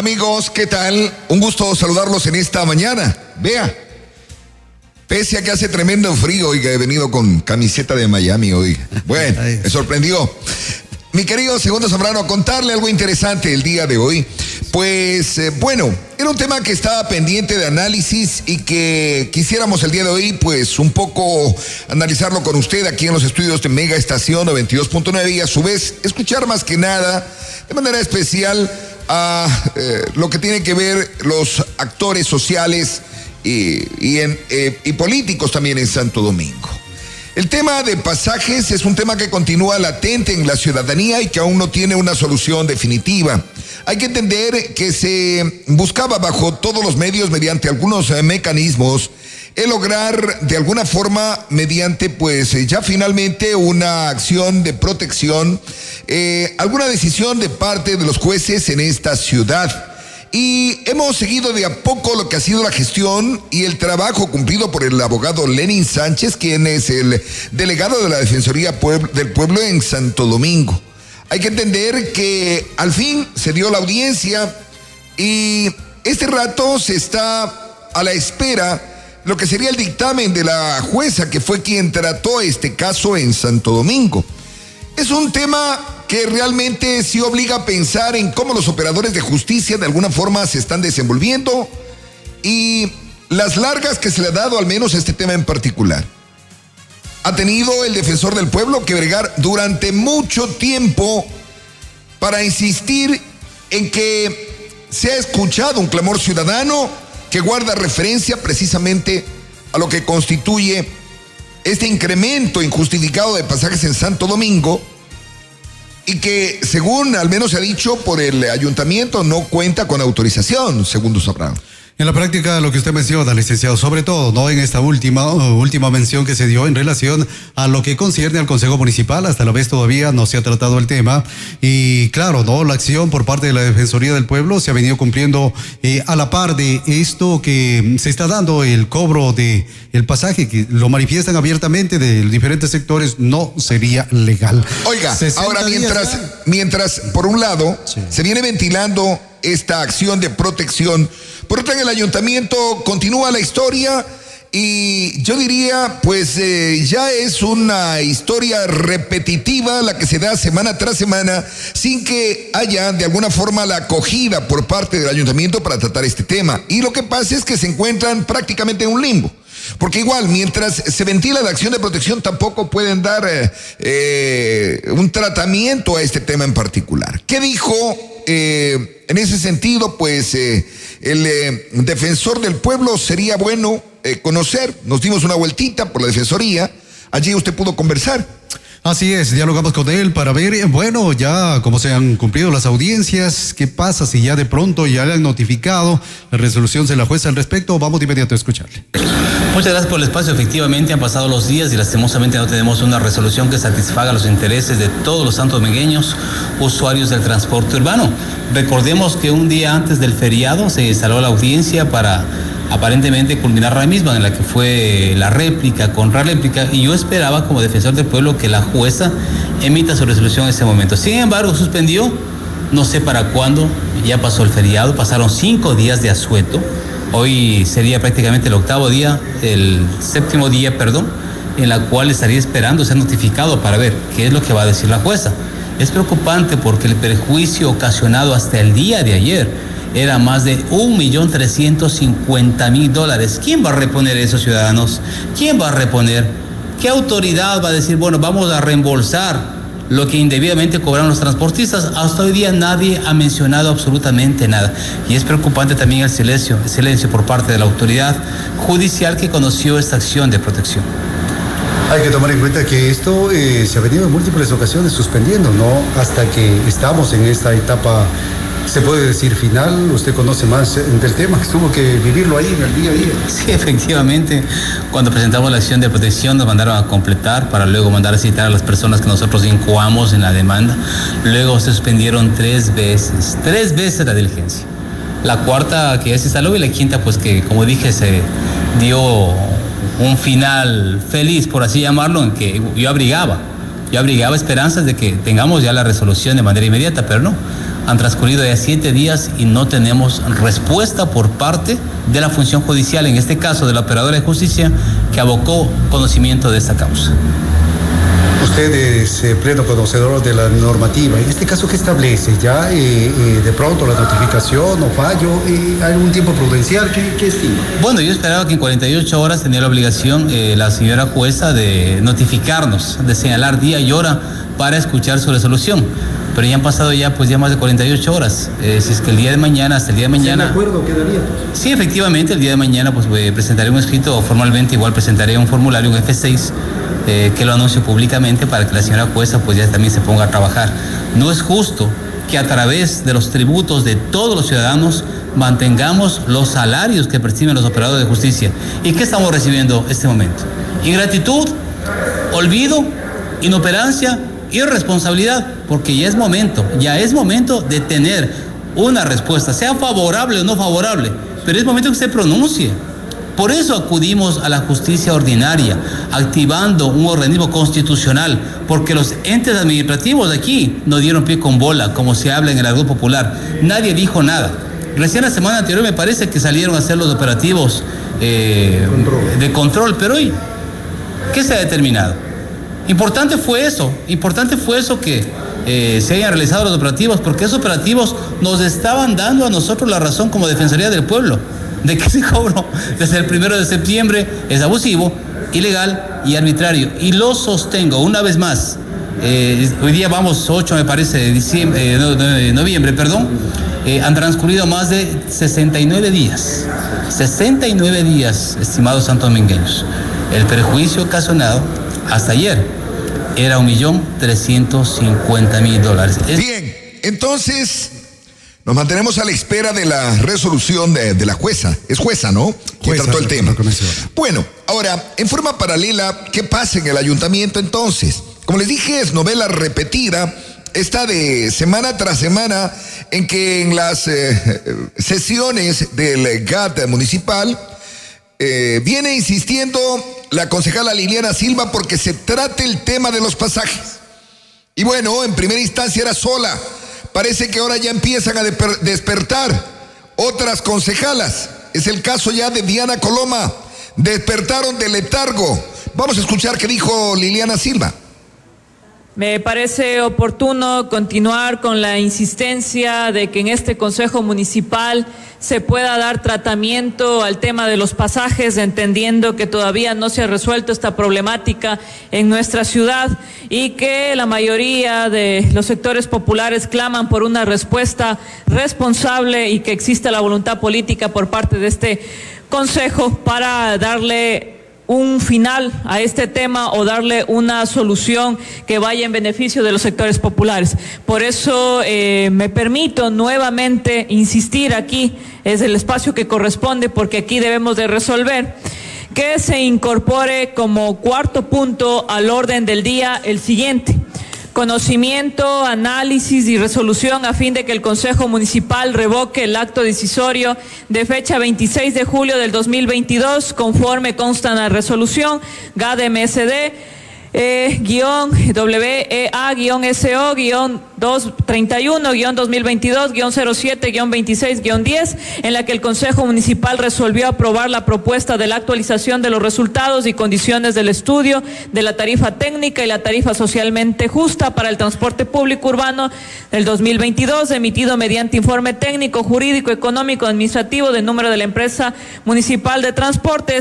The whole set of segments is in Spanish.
Amigos, ¿qué tal? Un gusto saludarlos en esta mañana. Vea, pese a que hace tremendo frío, oiga, he venido con camiseta de Miami hoy. Bueno, me sorprendió. Mi querido Segundo Zambrano, a contarle algo interesante el día de hoy. Pues, bueno, era un tema que estaba pendiente de análisis y que quisiéramos el día de hoy, pues, un poco analizarlo con usted aquí en los estudios de Mega Estación 92.9 y a su vez escuchar más que nada, de manera especial, a lo que tiene que ver los actores sociales y políticos también en Santo Domingo. El tema de pasajes es un tema que continúa latente en la ciudadanía y que aún no tiene una solución definitiva. Hay que entender que se buscaba bajo todos los medios, mediante algunos mecanismos, el lograr de alguna forma, mediante pues ya finalmente una acción de protección, alguna decisión de parte de los jueces en esta ciudad. Y hemos seguido de a poco lo que ha sido la gestión y el trabajo cumplido por el abogado Lenin Sánchez, quien es el delegado de la Defensoría del Pueblo en Santo Domingo. Hay que entender que al fin se dio la audiencia y este rato se está a la espera lo que sería el dictamen de la jueza que fue quien trató este caso en Santo Domingo. Es un tema que realmente sí obliga a pensar en cómo los operadores de justicia de alguna forma se están desenvolviendo y las largas que se le ha dado al menos a este tema en particular. Ha tenido el defensor del pueblo que bregar durante mucho tiempo para insistir en que se ha escuchado un clamor ciudadano que guarda referencia precisamente a lo que constituye este incremento injustificado de pasajes en Santo Domingo y que, según al menos se ha dicho por el ayuntamiento, no cuenta con autorización, Segundo Zambrano. En la práctica, lo que usted menciona, licenciado, sobre todo, ¿no? En esta última mención que se dio en relación a lo que concierne al Consejo Municipal, hasta la vez todavía no se ha tratado el tema. Y claro, ¿no? La acción por parte de la Defensoría del Pueblo se ha venido cumpliendo a la par de esto que se está dando el cobro de el pasaje, que lo manifiestan abiertamente de diferentes sectores, no sería legal. Oiga, ahora mientras por un lado se viene ventilando esta acción de protección, por otra, en el ayuntamiento continúa la historia y yo diría, pues ya es una historia repetitiva la que se da semana tras semana sin que haya de alguna forma la acogida por parte del ayuntamiento para tratar este tema. Y lo que pasa es que se encuentran prácticamente en un limbo. Porque igual, mientras se ventila la acción de protección, tampoco pueden dar un tratamiento a este tema en particular. ¿Qué dijo en ese sentido? Pues el defensor del pueblo sería bueno conocer. Nos dimos una vueltita por la defensoría. Allí usted pudo conversar. Así es, dialogamos con él para ver, bueno, ya cómo se han cumplido las audiencias, qué pasa si ya de pronto ya le han notificado la resolución de la jueza al respecto. Vamos de inmediato a escucharle. Muchas gracias por el espacio. Efectivamente han pasado los días y lastimosamente no tenemos una resolución que satisfaga los intereses de todos los santodomingueños usuarios del transporte urbano. Recordemos que un día antes del feriado se instaló la audiencia para aparentemente culminar la misma, en la que fue la réplica, contrarréplica, y yo esperaba como defensor del pueblo que la jueza emita su resolución en ese momento. Sin embargo, suspendió, no sé para cuándo, ya pasó el feriado, pasaron 5 días de asueto, hoy sería prácticamente el séptimo día, en la cual estaría esperando ser notificado para ver qué es lo que va a decir la jueza. Es preocupante porque el perjuicio ocasionado hasta el día de ayer era más de $1.350.000. ¿Quién va a reponer eso, ciudadanos? ¿Quién va a reponer? ¿Qué autoridad va a decir, bueno, vamos a reembolsar lo que indebidamente cobraron los transportistas? Hasta hoy día nadie ha mencionado absolutamente nada. Y es preocupante también el silencio por parte de la autoridad judicial que conoció esta acción de protección. Hay que tomar en cuenta que esto se ha venido en múltiples ocasiones suspendiendo, ¿no? Hasta que estamos en esta etapa, se puede decir final. Usted conoce más del tema, que tuvo que vivirlo ahí en el día a día. Sí, efectivamente, cuando presentamos la acción de protección nos mandaron a completar para luego mandar a citar a las personas que nosotros incoamos en la demanda. Luego se suspendieron 3 veces la diligencia. La cuarta que ya se instaló y la quinta pues que, como dije, se dio un final feliz, por así llamarlo, en que yo abrigaba Yo abrigaba esperanzas de que tengamos ya la resolución de manera inmediata, pero no. Han transcurrido ya 7 días y no tenemos respuesta por parte de la función judicial, en este caso de la operadora de justicia, que abocó conocimiento de esta causa. Usted es pleno conocedor de la normativa. En este caso, ¿qué establece? ¿Ya de pronto la notificación o fallo? ¿Hay algún tiempo prudencial? ¿Qué estima? Bueno, yo esperaba que en 48 horas tenía la obligación la señora jueza de notificarnos, de señalar día y hora para escuchar su resolución. Pero ya han pasado ya más de 48 horas. Si es que el día de mañana, hasta el día de mañana... ¿De acuerdo quedaría? Sí, efectivamente, el día de mañana presentaré un escrito, o formalmente igual presentaré un formulario, un F6, que lo anuncio públicamente para que la señora jueza ya también se ponga a trabajar. No es justo que a través de los tributos de todos los ciudadanos mantengamos los salarios que perciben los operadores de justicia. ¿Y qué estamos recibiendo en este momento? Ingratitud, olvido, inoperancia, irresponsabilidad, porque ya es momento de tener una respuesta, sea favorable o no favorable, pero es momento que se pronuncie. Por eso acudimos a la justicia ordinaria, activando un organismo constitucional, porque los entes administrativos de aquí no dieron pie con bola, como se habla en el argot popular. Nadie dijo nada. Recién la semana anterior me parece que salieron a hacer los operativos de control, pero hoy, ¿qué se ha determinado? Importante fue eso que se hayan realizado los operativos, porque esos operativos nos estaban dando a nosotros la razón como Defensoría del Pueblo, de que ese cobro desde el 1 de septiembre es abusivo, ilegal y arbitrario. Y lo sostengo una vez más. Hoy día vamos 8, me parece, de noviembre, han transcurrido más de 69 días. 69 días, estimados santodomingueños. El perjuicio ocasionado hasta ayer era $1.350.000. Bien, entonces nos mantenemos a la espera de la resolución de la jueza. Es jueza, ¿no? Que trató el tema. Bueno, ahora, en forma paralela, ¿qué pasa en el ayuntamiento entonces? Como les dije, es novela repetida, esta de semana tras semana, en que en las sesiones del GAT municipal viene insistiendo la concejala Liliana Silva porque se trate el tema de los pasajes. Y bueno, en primera instancia era sola. Parece que ahora ya empiezan a despertar otras concejalas. Es el caso ya de Diana Coloma. Despertaron del letargo. Vamos a escuchar qué dijo Liliana Silva. Me parece oportuno continuar con la insistencia de que en este Consejo Municipal se pueda dar tratamiento al tema de los pasajes, entendiendo que todavía no se ha resuelto esta problemática en nuestra ciudad y que la mayoría de los sectores populares claman por una respuesta responsable y que exista la voluntad política por parte de este Consejo para darle un final a este tema o darle una solución que vaya en beneficio de los sectores populares. Por eso me permito nuevamente insistir aquí, es el espacio que corresponde porque aquí debemos de resolver, que se incorpore como cuarto punto al orden del día el siguiente: conocimiento, análisis y resolución a fin de que el Consejo Municipal revoque el acto decisorio de fecha 26 de julio del 2022, conforme consta en la resolución GAD-MSD WEA-SO-231-2022-07-26-10, en la que el Consejo Municipal resolvió aprobar la propuesta de la actualización de los resultados y condiciones del estudio de la tarifa técnica y la tarifa socialmente justa para el transporte público urbano del 2022, emitido mediante informe técnico, jurídico, económico, administrativo del número de la empresa municipal de transporte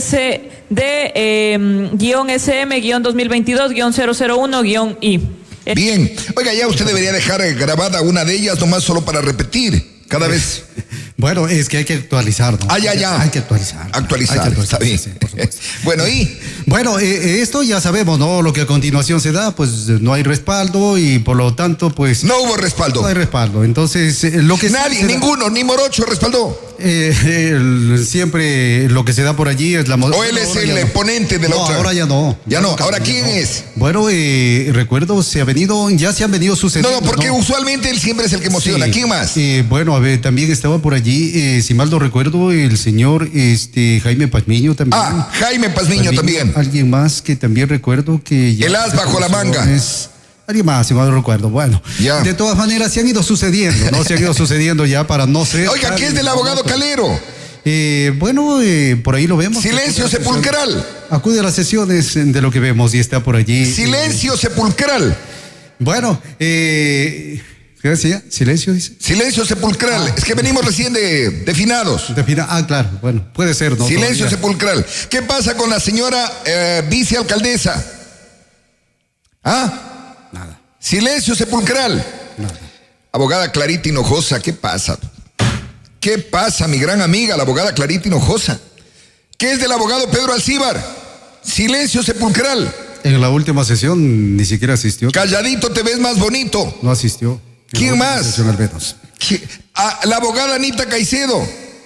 SD-SM-2022-001-I. Bien, oiga, ya usted debería dejar grabada una de ellas nomás solo para repetir cada vez. Bueno, es que hay que actualizar, ¿no? Ya. Hay que actualizar. Está bien. Sí, por supuesto. Bueno, ¿y? Bueno, esto ya sabemos, ¿no? Lo que a continuación se da, pues no hay respaldo y por lo tanto, pues... No hubo respaldo. No hay respaldo. Entonces, lo que... Nadie, ninguno, ni Morocho respaldó. Siempre lo que se da por allí es la... ¿O él es el ponente de la otra? Ahora ya no. Ya no. ¿Ahora quién es? Bueno, recuerdo, ya se han venido sucediendo. No, porque usualmente él siempre es el que emociona. Sí. ¿Quién más? Bueno, a ver, también estaba por allí, si mal no recuerdo, el señor Jaime Pazmiño también. Jaime Pazmiño también. Alguien más que también recuerdo que... Ya el as bajo la manga. Alguien más, si no recuerdo. Bueno, ya. De todas maneras, se han ido sucediendo, ¿no? Se han ido sucediendo ya para no ser... Oiga, ¿qué es del abogado Calero? Por ahí lo vemos. Silencio sepulcral. Acude a las sesiones de lo que vemos y está por allí. Silencio sepulcral. Bueno, ¿qué decía? ¿Silencio dice? Silencio sepulcral. Es que venimos recién de finados. Claro. Bueno, puede ser, ¿no? Silencio Todavía. sepulcral. ¿Qué pasa con la señora vicealcaldesa? ¿Ah? Nada. Silencio sepulcral. Nada. Abogada Clarita Hinojosa, ¿qué pasa? ¿Qué pasa, mi gran amiga, la abogada Clarita Hinojosa? ¿Qué es del abogado Pedro Alcíbar? Silencio sepulcral. En la última sesión ni siquiera asistió. Calladito te ves más bonito. No asistió. ¿Quién más? Sesión, al menos. La abogada Anita Caicedo.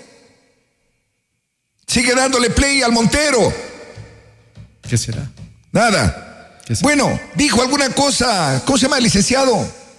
Sigue dándole play al Montero. ¿Qué será? Nada. Bueno, dijo alguna cosa. ¿Cómo se llama el licenciado?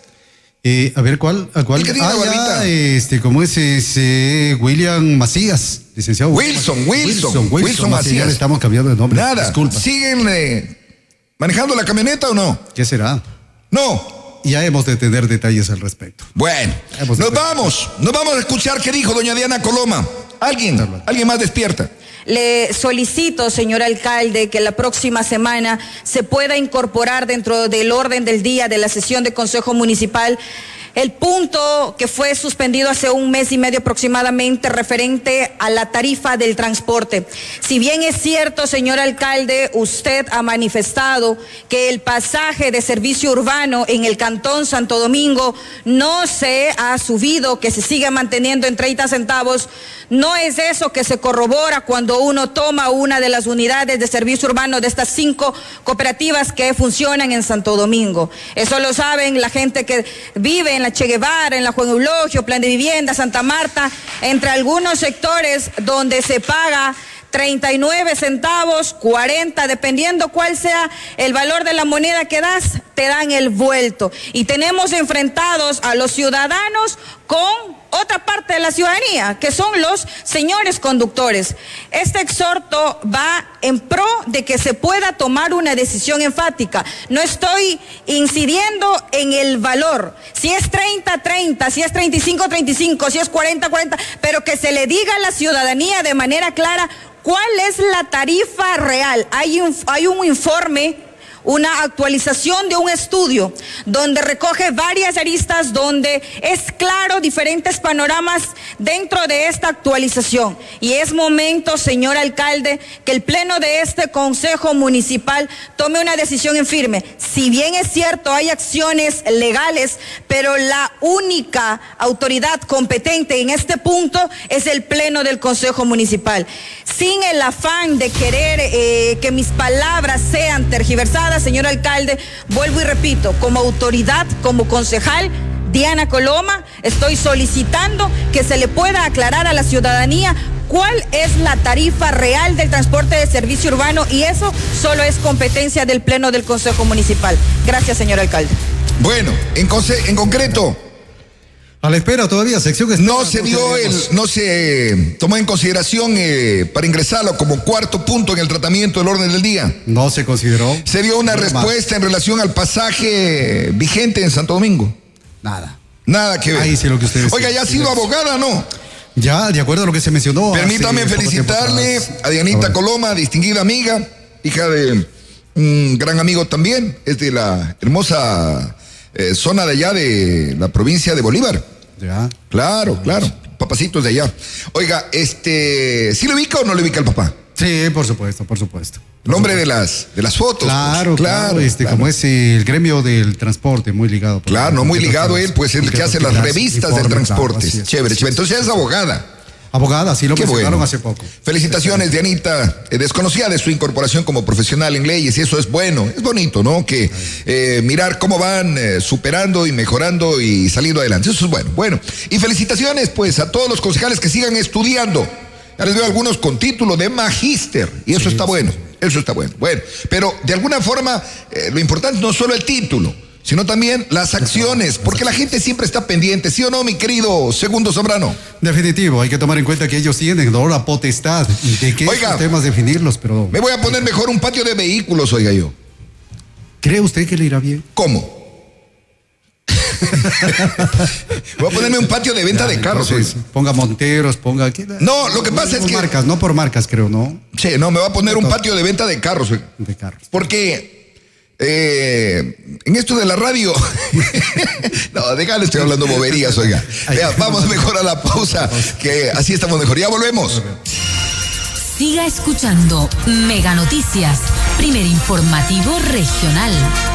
A ver, ¿cuál? ¿A cuál? El que tiene la barbita. ¿Cómo es ese? William Macías, licenciado. Wilson Macías. Ya le estamos cambiando de nombre. Nada. Disculpa. ¿Siguen manejando la camioneta o no? ¿Qué será? No. Ya hemos de tener detalles al respecto. Bueno, nos vamos a escuchar qué dijo doña Diana Coloma. ¿Alguien más despierta? Le solicito, señor alcalde, que la próxima semana se pueda incorporar dentro del orden del día de la sesión de Consejo Municipal el punto que fue suspendido hace un mes y medio aproximadamente referente a la tarifa del transporte. Si bien es cierto, señor alcalde, usted ha manifestado que el pasaje de servicio urbano en el Cantón Santo Domingo no se ha subido, que se sigue manteniendo en 30 centavos, no es eso que se corrobora cuando uno toma una de las unidades de servicio urbano de estas 5 cooperativas que funcionan en Santo Domingo. Eso lo saben la gente que vive en la Che Guevara, en la Juan Eulogio, Plan de Vivienda, Santa Marta, entre algunos sectores donde se paga 39 centavos, 40, dependiendo cuál sea el valor de la moneda que das, te dan el vuelto. Y tenemos enfrentados a los ciudadanos con otra parte de la ciudadanía, que son los señores conductores. Este exhorto va en pro de que se pueda tomar una decisión enfática. No estoy incidiendo en el valor, si es 30-30, si es 35-35, si es 40-40, pero que se le diga a la ciudadanía de manera clara cuál es la tarifa real. Hay un informe, una actualización de un estudio donde recoge varias aristas, donde es claro diferentes panoramas dentro de esta actualización. Y es momento, señor alcalde, que el pleno de este Consejo Municipal tome una decisión en firme. Si bien es cierto, hay acciones legales, pero la única autoridad competente en este punto es el pleno del Consejo Municipal. Sin el afán de querer que mis palabras sean tergiversadas, señor alcalde, vuelvo y repito, como autoridad, como concejal, Diana Coloma, estoy solicitando que se le pueda aclarar a la ciudadanía cuál es la tarifa real del transporte de servicio urbano, y eso solo es competencia del Pleno del Consejo Municipal. Gracias, señor alcalde. Bueno, en concreto, a la espera todavía, sección que no se tomó en consideración para ingresarlo como cuarto punto en el tratamiento del orden del día. No se consideró. ¿Se dio una respuesta en relación al pasaje vigente en Santo Domingo? Nada que ver. Ahí sí lo que usted decía. Oiga, ¿ya ha sido abogada, no? Ya, de acuerdo a lo que se mencionó. Permítame felicitarle a Dianita Coloma, distinguida amiga, hija de un gran amigo también, es de la hermosa zona de allá de la provincia de Bolívar. Ya. Claro, papacitos de allá. Oiga, ¿sí le ubica o no le ubica al papá? Sí, por supuesto. Nombre de las fotos. Claro. Como es el gremio del transporte, muy ligado. Claro, muy ligado él, pues el que hace las revistas del transporte. Claro, chévere. Entonces es abogada. Abogada, sí lo mencionaron bueno. hace poco. Felicitaciones, Dianita. Desconocía de su incorporación como profesional en leyes, y eso es bueno, es bonito, ¿no? Que mirar cómo van superando y mejorando y saliendo adelante. Eso es bueno. Bueno, y felicitaciones, pues, a todos los concejales que sigan estudiando. Ya les veo algunos con título de magíster, y eso está bueno. Eso está bueno. Bueno, pero de alguna forma, lo importante no solo el título, sino también las acciones, porque la gente siempre está pendiente, ¿sí o no, mi querido Segundo Zambrano? Definitivo, hay que tomar en cuenta que ellos tienen la potestad de que estos temas definirlos, me voy a poner mejor un patio de vehículos, oiga yo. ¿Cree usted que le irá bien? ¿Cómo? Voy a ponerme un patio de venta de carros. Entonces, ponga Monteros, ponga aquí. No, lo que pasa es que... marcas, no por marcas, creo, ¿no? Sí, no, me va a poner un patio de venta de carros. De carros. Porque en esto de la radio... no, déjale, estoy hablando boberías, oiga. Vea, vamos mejor a la pausa, que así estamos mejor. Ya volvemos. Siga escuchando Mega Noticias, primer informativo regional.